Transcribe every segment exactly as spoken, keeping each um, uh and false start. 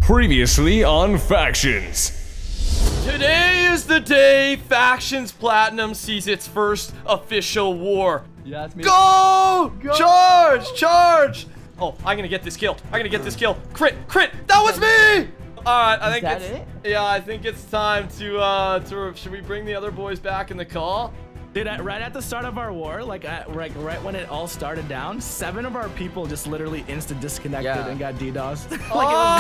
Previously on Factions. Today is the day Factions Platinum sees its first official war. Yeah, that's me. Go! Go! Charge! Charge! Oh, I'm gonna get this kill. I'm gonna get this kill. Crit! Crit! That was me! Alright, I think that it's... it? Yeah, I think it's time to, uh, to... Should we bring the other boys back in the call? Dude, at, right at the start of our war, like, at, like right when it all started down, seven of our people just literally instant disconnected Yeah. and got DDoSed. like,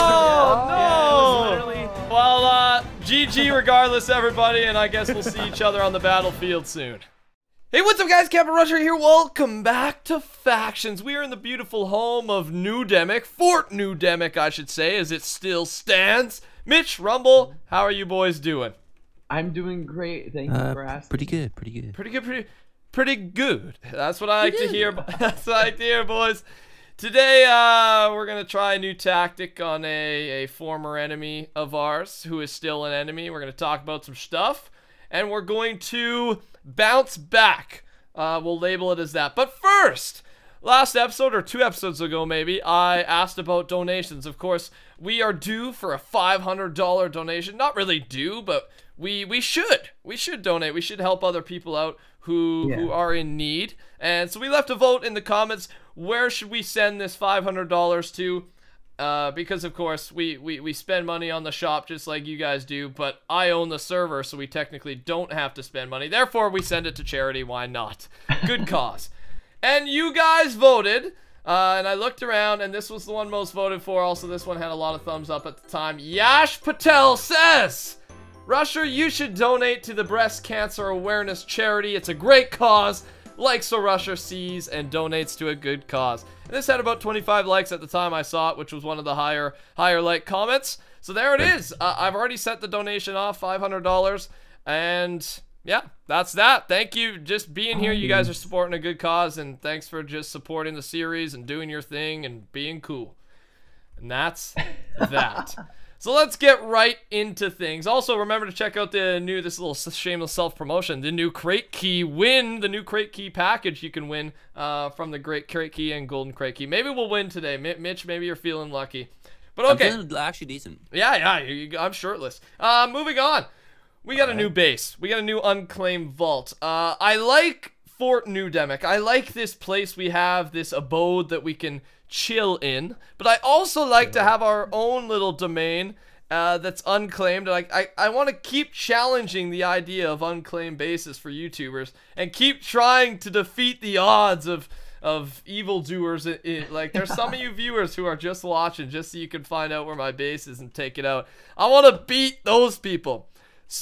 Oh, no! Yeah, it was literally... Well, uh, G G regardless, everybody, and I guess we'll see each other on the battlefield soon. Hey, what's up, guys? Captain Rusher here. Welcome back to Factions. We are in the beautiful home of New Demic, Fort New Demic, I should say, as it still stands. Mitch, Rumble, how are you boys doing? I'm doing great. Thank you Uh, for asking. pretty good, pretty good. Pretty good, pretty, pretty good. That's what I like to hear. That's what I like to hear, boys. Today, uh, we're gonna try a new tactic on a, a former enemy of ours who is still an enemy. We're gonna talk about some stuff, and we're going to bounce back. Uh, we'll label it as that. But first, last episode, or two episodes ago maybe, I asked about donations. Of course, we are due for a five hundred dollar donation. Not really due, but we we should. We should donate. We should help other people out who, Yeah. who are in need. And so we left a vote in the comments. Where should we send this five hundred dollars to? Uh, because, of course, we, we, we spend money on the shop just like you guys do, but I own the server, so we technically don't have to spend money. Therefore, we send it to charity. Why not? Good cause. And you guys voted, uh, and I looked around, and this was the one most voted for. Also, this one had a lot of thumbs up at the time. Yash Patel says, Rusher, you should donate to the Breast Cancer Awareness Charity. It's a great cause. Like so Rusher sees and donates to a good cause. And this had about twenty-five likes at the time I saw it, which was one of the higher higher like comments. So there it is. Uh, I've already sent the donation off, five hundred dollars. And yeah, that's that. Thank you just being here. You guys are supporting a good cause, and thanks for just supporting the series and doing your thing and being cool. And that's that. So let's get right into things. Also, remember to check out the new, this little shameless self-promotion, the new Crate Key win, the new Crate Key package you can win uh, from the Great Crate Key and Golden Crate Key. Maybe we'll win today. M Mitch, maybe you're feeling lucky. But okay. I'm feeling actually decent. Yeah, yeah, you, you, I'm shirtless. Uh, moving on. We got a new base. We got a new unclaimed vault. Uh, I like Fort New Demic. I like this place we have, this abode that we can chill in, but I also like to have our own little domain uh, that's unclaimed. Like I, I want to keep challenging the idea of unclaimed bases for YouTubers and keep trying to defeat the odds of of evildoers. It, it, like there's some of you viewers who are just watching just so you can find out where my base is and take it out. I want to beat those people.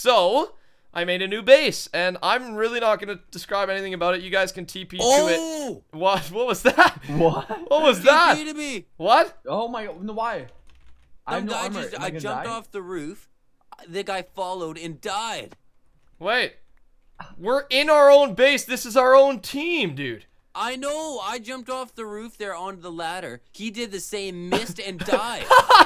So I made a new base, and I'm really not going to describe anything about it. You guys can T P Oh! to it. What? What was that? What? What was that? T P to me. What? Oh my god, no, why? I have No, no I armor. just Am I gonna jumped die? off the roof. The guy followed and died. Wait. We're in our own base. This is our own team, dude. I know. I jumped off the roof there onto the ladder. He did the same, missed and died.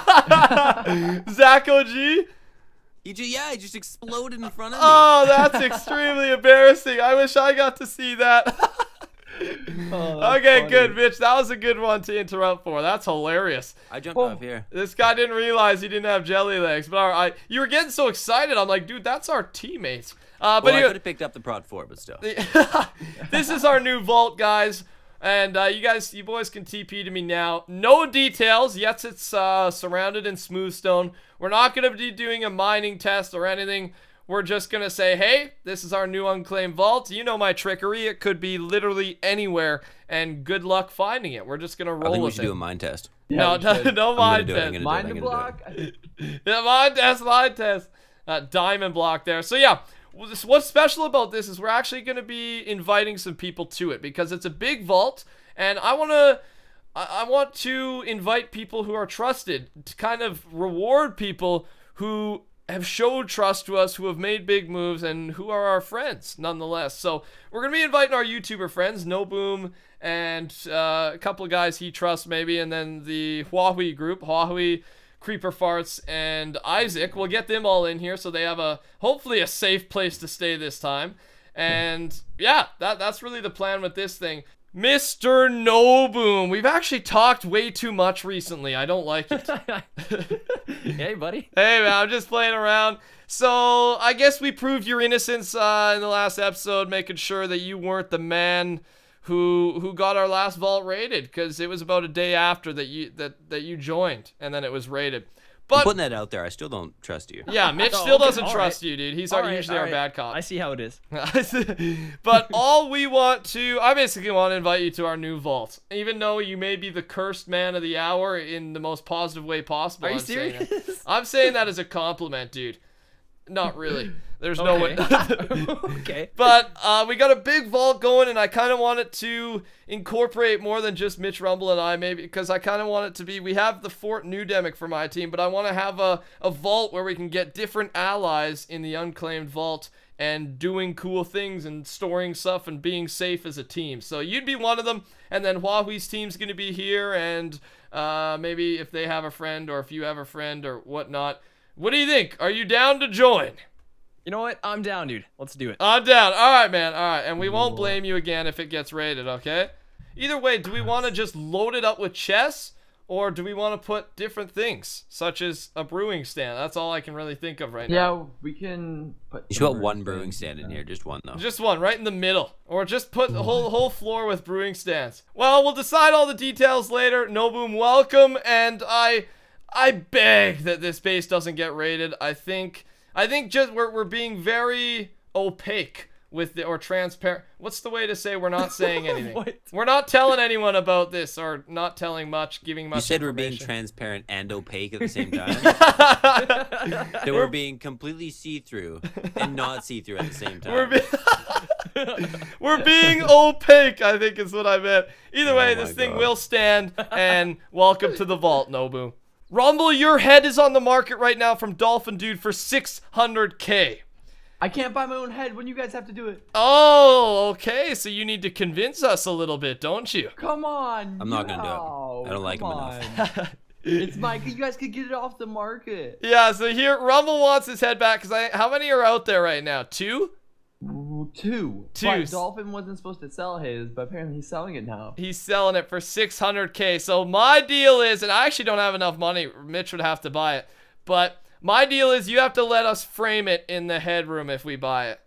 Zach O G? He just yeah, he just exploded in front of me. Oh, that's extremely embarrassing. I wish I got to see that. Oh, that's Okay, funny. good, Mitch. That was a good one to interrupt for. That's hilarious. I jumped Oh. off here. This guy didn't realize he didn't have jelly legs. But all right, you were getting so excited. I'm like, dude, that's our teammates. Uh, but Well, I here, could have picked up the prod four, but still. this is our new vault, guys. And uh, you guys, you boys can T P to me now. No details. Yes, it's uh, surrounded in smooth stone. We're not going to be doing a mining test or anything. We're just going to say, hey, this is our new unclaimed vault. You know my trickery. It could be literally anywhere. And good luck finding it. We're just going to roll I think we with should it. do a mine test. Yeah, no, we no, should. no I'm gonna mine do it, I'm test. gonna Mind do the it, I'm gonna block. Yeah, mine test, mine test. Uh, diamond block there. So yeah, what's special about this is we're actually going to be inviting some people to it because it's a big vault, and I want to, I want to invite people who are trusted to kind of reward people who have showed trust to us, who have made big moves, and who are our friends nonetheless. So we're gonna be inviting our YouTuber friends, No Boom, and uh, a couple of guys he trusts maybe, and then the Huawei group, Huawei, Creeper Farts, and Isaac. We'll get them all in here so they have a hopefully a safe place to stay this time. And yeah, that that's really the plan with this thing. Mister Noboom. We've actually talked way too much recently. I don't like it. Hey, buddy. Hey, man, I'm just playing around. So, I guess we proved your innocence uh, in the last episode, making sure that you weren't the man who who got our last vault raided, because it was about a day after that you that, that you joined, and then it was raided. I'm But putting that out there. I still don't trust you. yeah, Mitch Oh, still okay, doesn't all trust right. you, dude. He's All our, right, usually all our right. bad cop. I see how it is. But all we want to, I basically want to invite you to our new vault. Even though you may be the cursed man of the hour in the most positive way possible. Are you I'm saying that. serious? I'm saying that as a compliment, dude. Not really. There's no way. Okay. But uh, we got a big vault going, and I kind of want it to incorporate more than just Mitch Rumble and I, maybe, because I kind of want it to be, we have the Fort Newdemic for my team, but I want to have a, a vault where we can get different allies in the unclaimed vault and doing cool things and storing stuff and being safe as a team. So you'd be one of them, and then Huawei's team's going to be here, and uh, maybe if they have a friend or if you have a friend or whatnot. What do you think? Are you down to join? You know what? I'm down, dude. Let's do it. I'm down. All right, man. All right. And we won't blame you again if it gets raided, okay? Either way, do we want to just load it up with chests, or do we want to put different things, such as a brewing stand? That's all I can really think of right now. Yeah, we can put. You some should put one birds brewing in. stand in here. Just one, though. Just one, right in the middle. Or just put the whole whole floor with brewing stands. Well, we'll decide all the details later. Noboom, welcome. And I I beg that this base doesn't get raided. I think I think just we're we're being very opaque with the, or transparent. What's the way to say we're not saying anything? What? We're not telling anyone about this, or not telling much, giving much You said we're being information. transparent and opaque at the same time. That we're being completely see-through and not see-through at the same time. We're, be- we're being opaque, I think is what I meant. Either way, Oh my this thing God. will stand, and welcome to the vault, Nobu. Rumble, your head is on the market right now from Dolphin Dude for six hundred K. I can't buy my own head when you guys have to do it. Oh, okay, so you need to convince us a little bit, don't you? Come on. I'm not gonna do it. no, I don't like come him enough. on. It's my. You guys could get it off the market. Yeah, so here, Rumble wants his head back, because I, how many are out there right now? Two? Ooh, Two. Two. But Dolphin wasn't supposed to sell his, but apparently he's selling it now. He's selling it for six hundred K. So my deal is, and I actually don't have enough money. Mitch would have to buy it. But my deal is you have to let us frame it in the headroom if we buy it.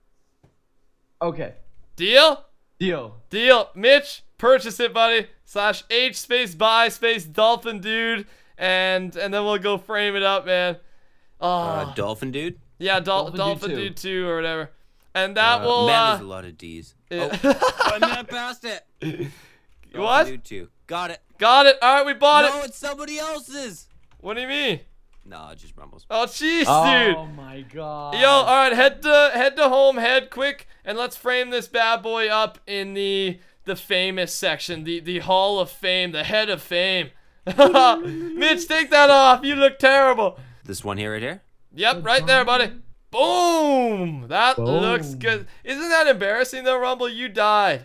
Okay. Deal? Deal. Deal. Mitch, purchase it, buddy. Slash H space buy space Dolphin Dude. And and then we'll go frame it up, man. Oh, Uh, dolphin dude? yeah, Dol- Dolphin Dolphin, Dude Dude two. two or whatever. And that Uh, will, man, uh... there's a lot of D's. yeah. Oh, I meant past it. Dolphin What? Dude too. Got it. Got it. All right, we bought No, it. it's somebody else's. What do you mean? No, it just rumbles. Oh, jeez, dude. Oh my god. Yo, all right, head to head to home, head quick, and let's frame this bad boy up in the the famous section, the the Hall of Fame, the Head of Fame. Mitch, take that off. You look terrible. This one here, right here. Yep, right there, buddy. Boom. That Boom. looks good. Isn't that embarrassing though, Rumble? You died.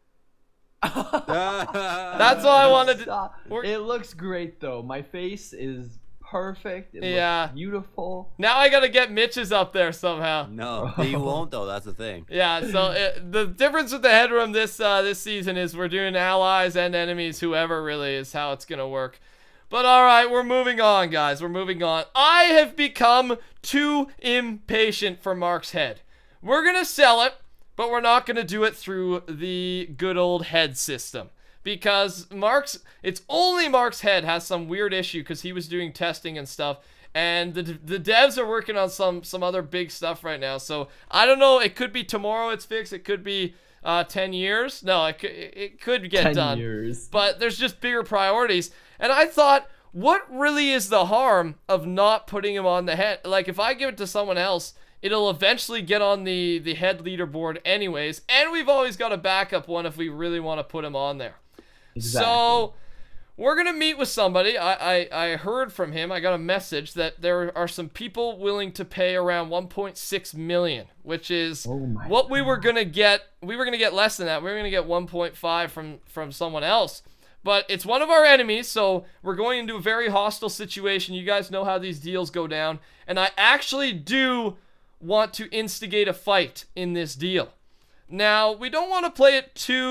That's all I wanted to. Stop. we're- It looks great though. My face is perfect. It Yeah. looks beautiful. Now I gotta get Mitch's up there somehow. No, you won't though. That's the thing. Yeah, so it, the difference with the headroom this uh, this season is we're doing allies and enemies, whoever really is how it's gonna work. But all right, we're moving on, guys. We're moving on. I have become too impatient for Mark's head. We're gonna sell it, but we're not gonna do it through the good old head system. Because Mark's, it's only Mark's head has some weird issue because he was doing testing and stuff. And the, the devs are working on some, some other big stuff right now. So I don't know, it could be tomorrow it's fixed. It could be uh, ten years. No, it could, it could get Ten done. years. But there's just bigger priorities. And I thought, what really is the harm of not putting him on the head? Like, if I give it to someone else, it'll eventually get on the, the head leaderboard anyways. And we've always got a backup one if we really want to put him on there. Exactly. So, we're going to meet with somebody. I, I, I heard from him, I got a message that there are some people willing to pay around one point six million, which is Oh my what we were going to get. We were going to get less than that. We were going to get one point five from, from someone else. But it's one of our enemies, so we're going into a very hostile situation. You guys know how these deals go down. And I actually do want to instigate a fight in this deal. Now, we don't want to play it too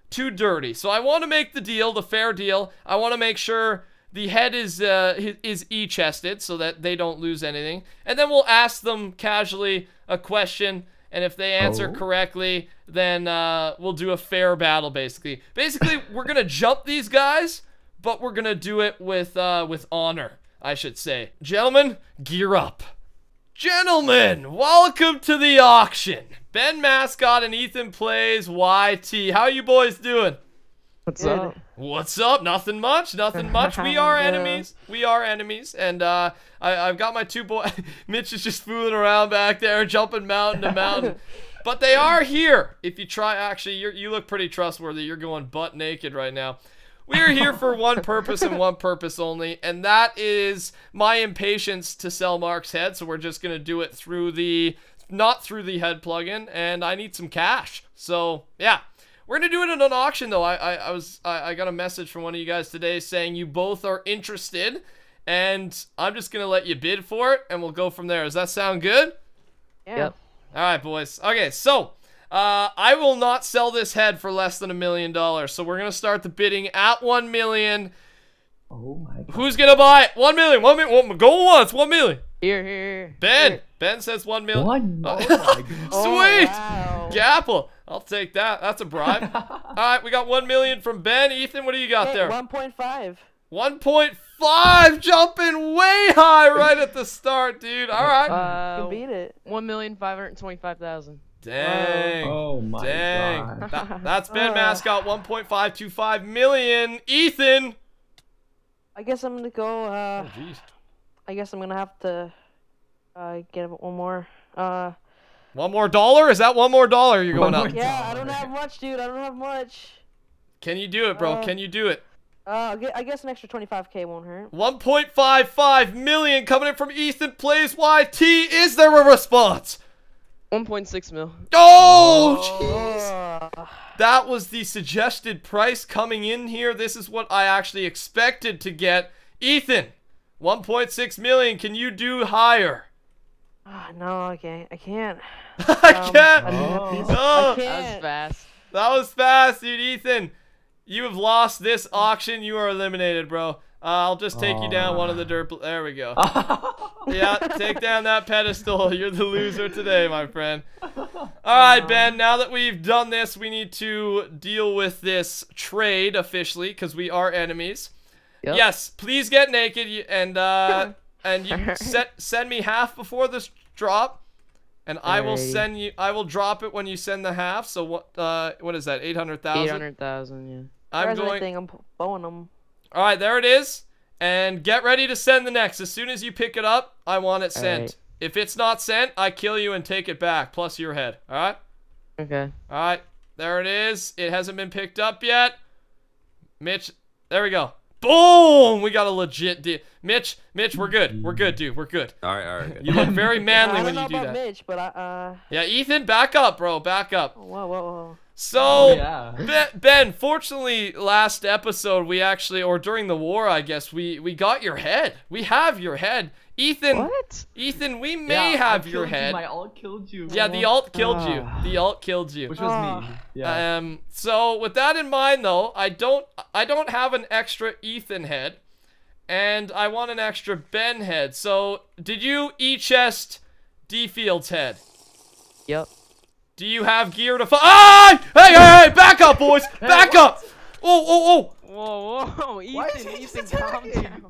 too dirty. So I want to make the deal, the fair deal. I want to make sure the head is uh, is e-chested so that they don't lose anything. And then we'll ask them casually a question. And if they answer Oh. correctly, then uh, we'll do a fair battle, basically. Basically, we're going to jump these guys, but we're going to do it with uh, with honor, I should say. Gentlemen, gear up. Gentlemen, welcome to the auction. Ben Mascot and Ethan Plays Y T. How you boys doing? What's Good. up? What's up? Nothing much, nothing much. We are enemies. We are enemies. And uh, I, I've got my two boys. Mitch is just fooling around back there, jumping mountain to mountain. But they are here. If you try, actually, you're, you look pretty trustworthy. You're going butt naked right now. We are here for one purpose and one purpose only, and that is my impatience to sell Mark's head. So we're just going to do it through the, not through the head plugin, and I need some cash. So, yeah. We're gonna do it in an auction, though. I, I, I was, I, I got a message from one of you guys today saying you both are interested, and I'm just gonna let you bid for it, and we'll go from there. Does that sound good? Yeah. Yep. All right, boys. Okay, so uh, I will not sell this head for less than a million dollars. So we're gonna start the bidding at one million. Oh my god. Who's gonna buy it? One million. One million. One, go once. One million. Here, here. Ben. Here. Ben says one million. One? Uh, Oh my god. Sweet. Oh, wow. Gapple. I'll take that. That's a bribe. All right, we got one million from Ben. Ethan, what do you got Okay, there? one point five. one point five, jumping way high right at the start, dude. All right. You Uh, beat it. one million five hundred twenty-five thousand. Dang. Oh my Dang. god. That, that's Ben Uh. Mascot, one point five two five million. Ethan. I guess I'm gonna go. Uh, Oh, jeez. I guess I'm gonna have to uh, get one more. Uh, One more dollar? Is that one more dollar you're going One up? more- yeah, I don't have much, dude. I don't have much. Can you do it, bro? Uh. Can you do it? Uh, I gue- I guess an extra twenty-five K won't hurt. one point five five million coming in from Ethan Plays Y T. Is there a response? one point six mil. Oh, jeez. Uh, That was the suggested price coming in here. This is what I actually expected to get. Ethan, one point six million. Can you do higher? ah, no, I can't. I can't. I Um, can't. I mean, Oh. these- No. I That was can't. fast. That was fast, dude. Ethan, you have lost this auction. You are eliminated, bro. Uh, I'll just take you down one of the dirt. There we go. Yeah, take down that pedestal. You're the loser today, my friend. All right, Ben, now that we've done this, we need to deal with this trade officially because we are enemies. Yep. Yes, please get naked y- and uh and you set send me half before this drop. And I will Alrighty. send you I will drop it when you send the half. So what uh what is that? eight hundred thousand. eight hundred thousand, yeah. I'm There's going anything, I'm bowing them. All right, there it is. And get ready to send the next. As soon as you pick it up, I want it sent. Alright. If it's not sent, I kill you and take it back, plus your head. All right? Okay. All right. There it is. It hasn't been picked up yet. Mitch, there we go. Boom! We got a legit deal. Mitch, Mitch, we're good. We're good, dude. We're good. All right, all right. Good. You look very manly I when don't know you do about that. Mitch, but I, uh, Yeah, Ethan, back up, bro. Back up. whoa, whoa, whoa. So, Oh, yeah. Ben, Ben, fortunately, last episode we actually, or during the war, I guess we we got your head. We have your head, Ethan. What? Ethan, we may Yeah, I have your killed you, head. My ult killed you. Yeah, the alt killed you. Ah. The alt killed you. Which was me. Yeah. Um. So with that in mind, though, I don't I don't have an extra Ethan head, and I want an extra Ben head. So did you e-chest D Field's head? Yep. Do you have gear to fight? Ah! Hey, hey, hey! Back up, boys! Back up! Oh, oh, oh! Whoa, whoa, Why is Ethan, he just Ethan, calm attacking? down.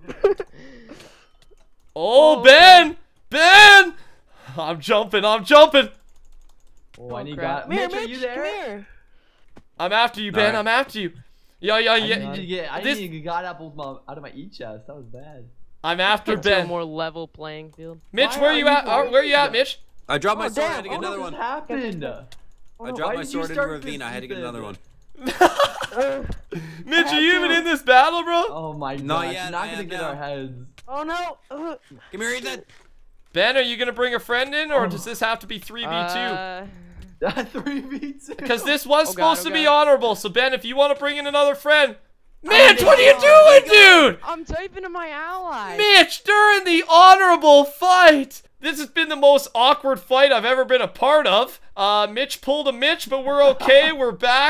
Oh, Oh, Ben! Ben! I'm jumping, I'm jumping! oh, and you crap. got Come here, Mitch, are you Mitch, there? come here. I'm after you, Ben, Alright. I'm after you. Yeah, yeah, I yeah. need to get. I this- need to get got apples my, out of my e chest. That was bad. I'm after Get to a Ben. more level playing field. Mitch, Why where are you you at? Uh, where you at, worried? Mitch? I dropped my Oh, sword. I damn. had to get Oh, another What one. happened? I dropped Why my did you sword into start a ravine. this I had to get then? another one. Uh, Mitch, are you even to. in this battle, bro? Oh my god. Not yet, Not I gonna am get now. our heads. oh no. Uh, Come here, Ethan. Ben, are you gonna bring a friend in, or Oh. does this have to be three v two? Uh, three v two. Because this was Oh, supposed God, to oh, be God. honorable. So Ben, if you want to bring in another friend, Mitch, what are you doing, dude? I'm typing to my ally. Mitch, during the honorable fight. This has been the most awkward fight I've ever been a part of. Uh, Mitch pulled a Mitch, but we're okay. We're back.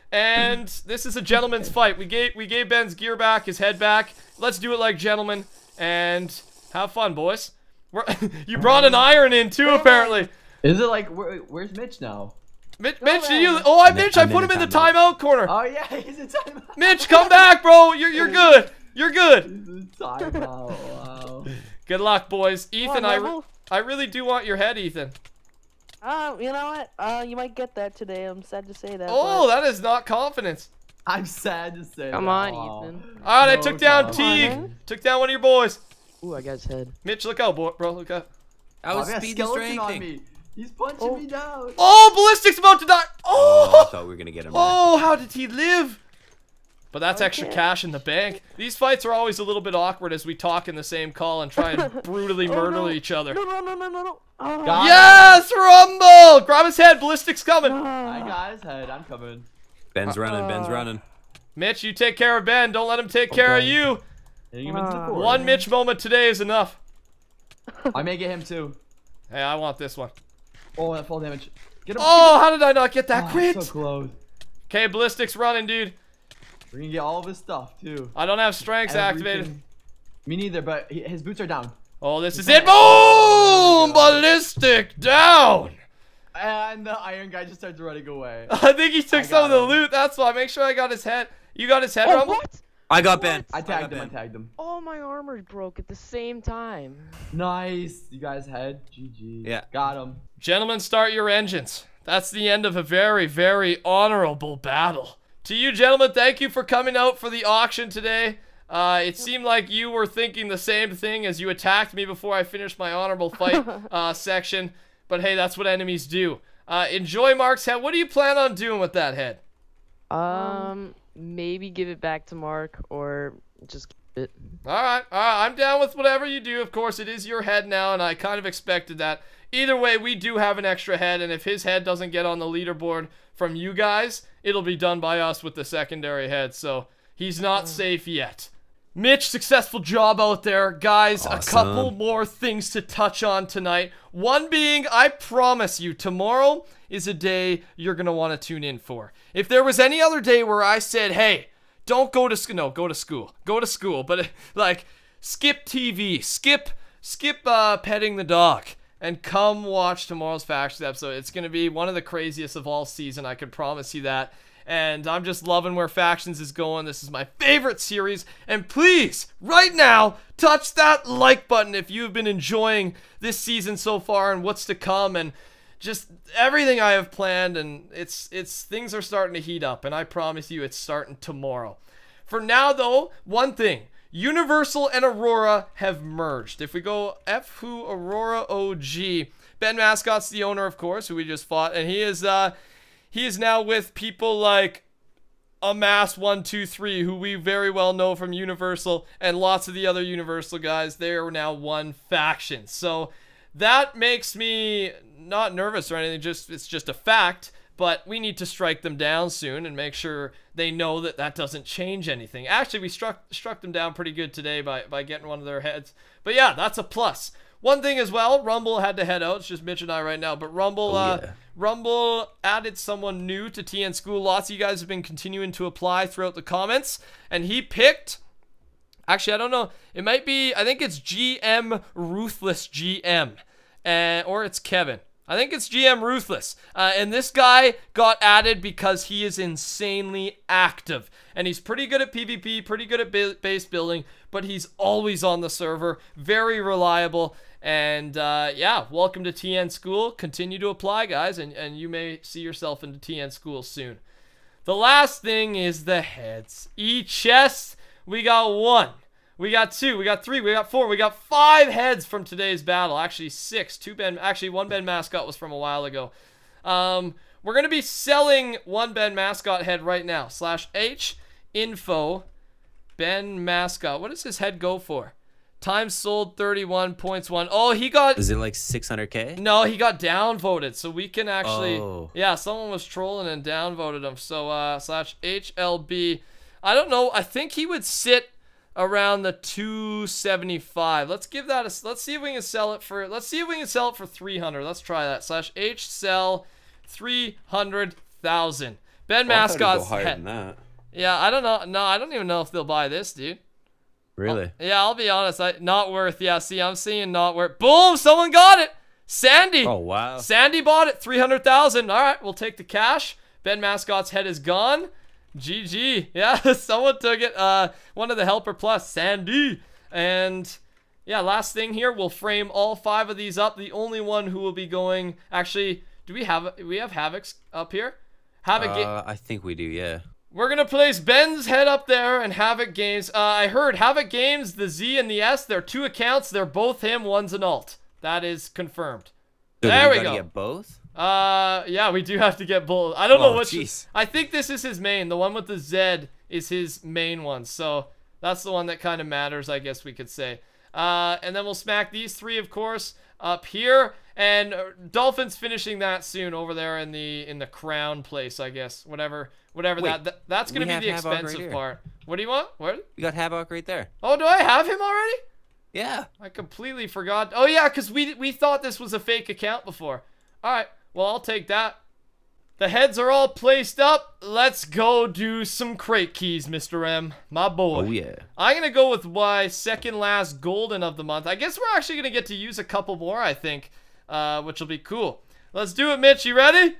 And this is a gentleman's fight. We gave we gave Ben's gear back, his head back. Let's do it like gentlemen and have fun, boys. We're, you brought an iron in too, apparently. Is it like where, where's Mitch now? Mitch, Mitch, did you? Oh, I Mitch, I I'm put in him in the the timeout corner. Oh yeah, he's in timeout. Mitch, come back, bro. You're you're good. You're good. He's in timeout. Wow. Good luck, boys. Ethan, I, re Rebel. I really do want your head, Ethan. Uh, you know what? Uh, you might get that today. I'm sad to say that. Oh, that is not confidence. I'm sad to say. Come that. on, Aw. Ethan. All right, I No took down time. Teague. Come on, Took down one of your boys. Ooh, I got his head. Mitch, look out, boy, bro. Look out. I Oh, was I got a speed skeleton on strengthening. me. He's punching Oh. me down. Oh, Ballistic's about to die. Oh, I Oh, thought we were gonna get him. oh, how did he live? But that's extra Okay. cash in the bank. These fights are always a little bit awkward as we talk in the same call and try and brutally Oh, murder no. each other. No, no, no, no, no, no. Oh, Got Yes, Rumble! Grab his head. Ballistic's coming. I got his head. I'm coming. Ben's running. Ben's Uh, running. Mitch, you take care of Ben. Don't let him take care of Okay. you. Hitting him into the Ah. core. One Mitch moment today is enough. I may get him too. Hey, I want this one. Oh, that full damage. Get him. Oh, how did I not get get him. that Oh, crit? so close. Okay, Ballistic's running, dude. We're gonna get all of his stuff too. I don't have strengths activated. Everything. Me neither, but he, his boots are down. Oh, this is it. Boom! Ballistic down. And the iron guy just starts running away. I think he took I some of got the him. loot. That's why. Make sure I got his head. You got his head, Oh, Rumble? what? I got Ben. I tagged got him. I Ben. tagged him. All my armor broke at the same time. Nice. You guys head. G G. Yeah. Got him. Gentlemen, start your engines. That's the end of a very, very honorable battle. To you, gentlemen, thank you for coming out for the auction today. Uh, it seemed like you were thinking the same thing as you attacked me before I finished my honorable fight uh, section. But hey, that's what enemies do. Uh, enjoy Mark's head. What do you plan on doing with that head? Um, maybe give it back to Mark or just keep it. All right, all right. I'm down with whatever you do. Of course, it is your head now, and I kind of expected that. Either way, we do have an extra head, and if his head doesn't get on the leaderboard from you guys, it'll be done by us with the secondary head, so he's not safe yet. Mitch, successful job out there. Guys, a Awesome. couple more things to touch on tonight. One being, I promise you, tomorrow is a day you're going to want to tune in for. If there was any other day where I said, hey, don't go to school, no, go to school, go to school, but like, skip T V, skip, skip uh, petting the dog, and come watch tomorrow's Factions episode. It's going to be one of the craziest of all season, I can promise you that. And I'm just loving where Factions is going. This is my favorite series. And please, right now, touch that like button if you've been enjoying this season so far and what's to come and just everything I have planned. And it's it's things are starting to heat up. And I promise you it's starting tomorrow. For now, though, one thing. Universal and Aurora have merged. If we go F who Aurora O G, Ben Mascot's the owner, of course, who we just fought. And he is... uh. He is now with people like Amass one two three, who we very well know from Universal, and lots of the other Universal guys. They are now one faction. So that makes me not nervous or anything. Just it's just a fact. But we need to strike them down soon and make sure they know that that doesn't change anything. Actually, we struck struck them down pretty good today by, by getting one of their heads. But yeah, that's a plus. One thing as well, Rumble had to head out. It's just Mitch and I right now. But Rumble, Oh, uh, yeah. Rumble added someone new to T N School. Lots of you guys have been continuing to apply throughout the comments. And he picked... Actually, I don't know. It might be... I think it's G M Ruthless G M. Uh, or it's Kevin. I think it's G M Ruthless. Uh, and this guy got added because he is insanely active. And he's pretty good at PvP, pretty good at ba base building, but he's always on the server. Very reliable. And uh, yeah, welcome to T N School. Continue to apply, guys, and, and you may see yourself into T N School soon. The last thing is the heads. E-chest, we got one. We got two, we got three, we got four, we got five heads from today's battle. Actually, six. Two Ben, actually, one Ben Mascot was from a while ago. Um, we're going to be selling one Ben Mascot head right now. Slash H, info, Ben Mascot. What does his head go for? Times sold thirty-one points one. Oh, he got... Is it like six hundred K? No, he got downvoted, so we can actually... Oh. Yeah, someone was trolling and downvoted him. So, uh, slash H L B. I don't know. I think he would sit around the two seventy-five. Let's give that a... Let's see if we can sell it for... Let's see if we can sell it for three hundred. Let's try that. Slash H sell three hundred thousand. Ben Well, I thought it'd go Mascot's higher head. than that. Yeah, I don't know. No, I don't even know if they'll buy this, dude. Really? Yeah, I'll be honest. I not worth. Yeah, see, I'm seeing not worth. Boom! Someone got it. Sandy. Oh wow. Sandy bought it. Three hundred thousand. All right, we'll take the cash. Ben Mascot's head is gone. G G. Yeah, someone took it. Uh, one of the helper plus, Sandy. And yeah, last thing here. We'll frame all five of these up. The only one who will be going. Actually, do we have we have Havoc's up here? Havoc. Uh, I think we do. Yeah. We're gonna place Ben's head up there and Havoc Games. Uh, I heard Havoc Games, the Z and the S, they're two accounts. They're both him. One's an alt. That is confirmed. So there we gotta go. Get both. Uh, yeah, we do have to get both. I don't know Oh, which. jeez. I think this is his main. The one with the Z is his main one. So that's the one that kind of matters, I guess we could say. Uh, and then we'll smack these three, of course, up here. And uh, Dolphins finishing that soon over there in the in the crown place, I guess. Whatever, whatever Wait, that, that. That's gonna we be have the Havoc right expensive here. part. What do you want? Where? We got Havoc right there. Oh, do I have him already? Yeah. I completely forgot. Oh yeah, because we we thought this was a fake account before. All right, well I'll take that. The heads are all placed up. Let's go do some crate keys, Mister M, my boy. Oh yeah. I'm gonna go with my second last golden of the month. I guess we're actually gonna get to use a couple more, I think, uh, which will be cool. Let's do it, Mitch. You ready?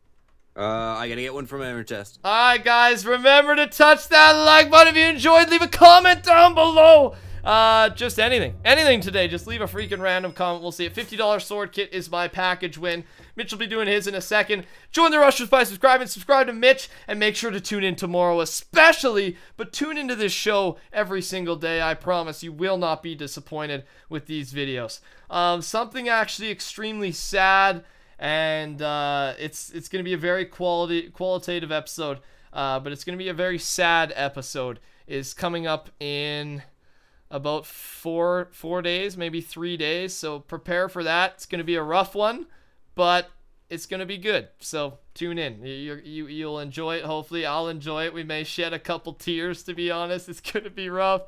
Uh, I gotta get one from Emmer Chest. All right, guys, remember to touch that like button if you enjoyed. Leave a comment down below. Uh, just anything. Anything today. Just leave a freaking random comment. We'll see it. fifty dollar sword kit is my package win. Mitch will be doing his in a second. Join the rushers by subscribing. Subscribe to Mitch. And make sure to tune in tomorrow especially. But tune into this show every single day. I promise you will not be disappointed with these videos. Um, something actually extremely sad. And uh, it's it's going to be a very quality qualitative episode. Uh, but it's going to be a very sad episode. Is coming up in about four four days, maybe three days. So prepare for that. It's going to be a rough one, but it's going to be good. So tune in. You, you, you'll enjoy it. Hopefully I'll enjoy it. We may shed a couple tears, to be honest. It's going to be rough.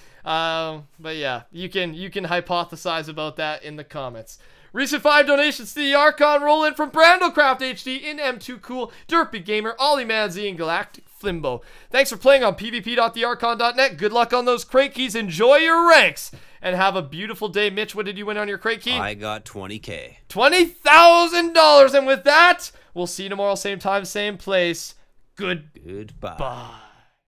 Um, but yeah, you can, you can hypothesize about that in the comments. Recent five donations to the Archon roll in from Brandocraft H D in M two Cool, Derpy Gamer, Ollie Manzi, and Galactic Flimbo. Thanks for playing on P V P dot the archon dot net. Good luck on those crate keys. Enjoy your ranks and have a beautiful day. Mitch, what did you win on your crate key? I got twenty K. twenty thousand dollars. And with that, we'll see you tomorrow, same time, same place. Good. Goodbye. Bye.